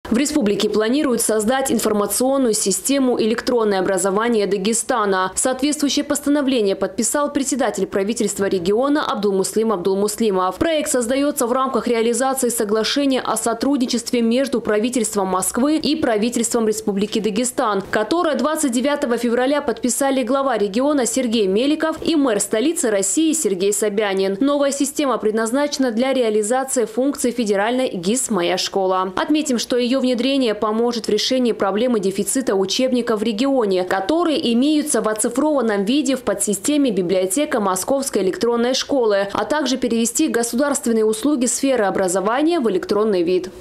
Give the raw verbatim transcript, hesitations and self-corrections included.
В республике планируют создать информационную систему электронное образование Дагестана. Соответствующее постановление подписал председатель правительства региона Абдулмуслим Абдулмуслимов. Проект создается в рамках реализации соглашения о сотрудничестве между правительством Москвы и правительством Республики Дагестан, которое двадцать девятого февраля подписали глава региона Сергей Меликов и мэр столицы России Сергей Собянин. Новая система предназначена для реализации функций федеральной ГИС «Моя школа». Отметим, что ее внедрение поможет в решении проблемы дефицита учебников в регионе, которые имеются в оцифрованном виде в подсистеме библиотека Московской электронной школы, а также перевести государственные услуги сферы образования в электронный вид.